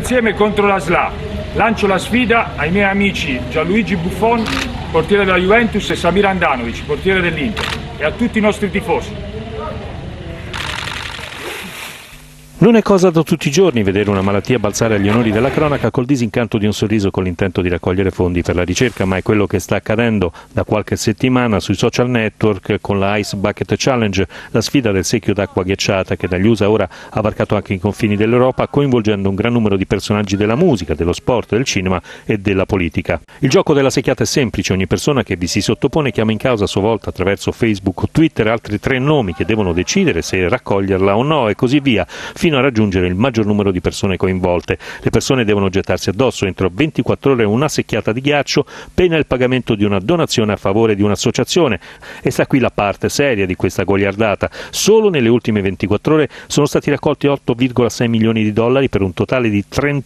Insieme contro la SLA. Lancio la sfida ai miei amici Gianluigi Buffon, portiere della Juventus, e Samir Handanovic, portiere dell'Inter, e a tutti i nostri tifosi. Non è cosa da tutti i giorni vedere una malattia balzare agli onori della cronaca col disincanto di un sorriso con l'intento di raccogliere fondi per la ricerca, ma è quello che sta accadendo da qualche settimana sui social network con la Ice Bucket Challenge, la sfida del secchio d'acqua ghiacciata che dagli USA ora ha varcato anche i confini dell'Europa, coinvolgendo un gran numero di personaggi della musica, dello sport, del cinema e della politica. Il gioco della secchiata è semplice: ogni persona che vi si sottopone chiama in causa a sua volta attraverso Facebook o Twitter altri 3 nomi che devono decidere se raccoglierla o no, e così via, fino a raggiungere il maggior numero di persone coinvolte. Le persone devono gettarsi addosso entro 24 ore una secchiata di ghiaccio, pena il pagamento di una donazione a favore di un'associazione. E sta qui la parte seria di questa goliardata. Solo nelle ultime 24 ore sono stati raccolti 8,6 milioni di dollari per un totale di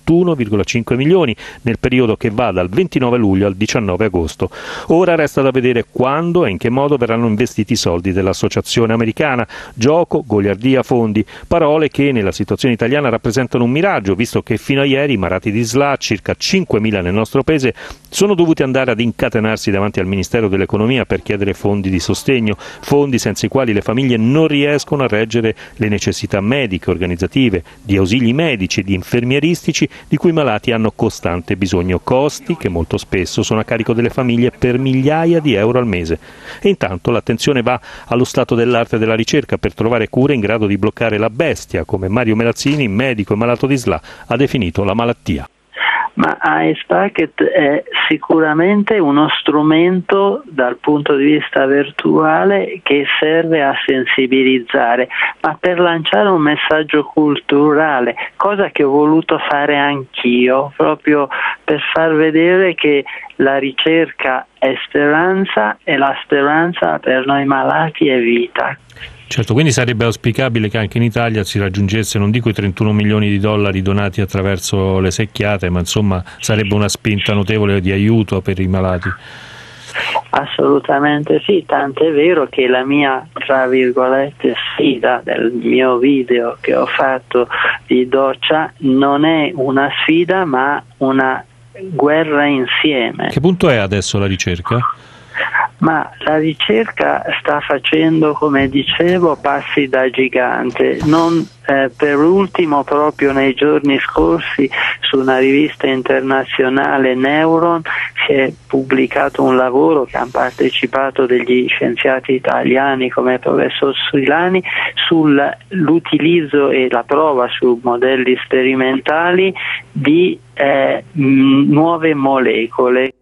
31,5 milioni nel periodo che va dal 29 luglio al 19 agosto. Ora resta da vedere quando e in che modo verranno investiti i soldi dell'associazione americana. Gioco, goliardia, fondi, parole che nella situazione italiana rappresentano un miraggio, visto che fino a ieri i marati di SLA, circa 5.000 nel nostro paese, sono dovuti andare ad incatenarsi davanti al Ministero dell'Economia per chiedere fondi di sostegno, fondi senza i quali le famiglie non riescono a reggere le necessità mediche, organizzative, di ausili medici e di infermieristici di cui i malati hanno costante bisogno, costi che molto spesso sono a carico delle famiglie per migliaia di euro al mese. E intanto l'attenzione va allo stato dell'arte della ricerca per trovare cure in grado di bloccare la bestia, come Mario Melazzini, medico e malato di SLA, ha definito la malattia. Ma Ice Bucket è sicuramente uno strumento dal punto di vista virtuale che serve a sensibilizzare, ma per lanciare un messaggio culturale, cosa che ho voluto fare anch'io, proprio per far vedere che la ricerca è speranza e la speranza per noi malati è vita. Certo, quindi sarebbe auspicabile che anche in Italia si raggiungesse, non dico i 31 milioni di dollari donati attraverso le secchiate, ma insomma sarebbe una spinta notevole di aiuto per i malati. Assolutamente sì, tant'è vero che la mia, tra virgolette, sfida del mio video che ho fatto di doccia non è una sfida ma una guerra insieme. Che punto è adesso la ricerca? Ma la ricerca sta facendo, come dicevo, passi da gigante. Per ultimo, proprio nei giorni scorsi, su una rivista internazionale, Neuron, si è pubblicato un lavoro che hanno partecipato degli scienziati italiani come il professor Suilani sull'utilizzo e la prova su modelli sperimentali di nuove molecole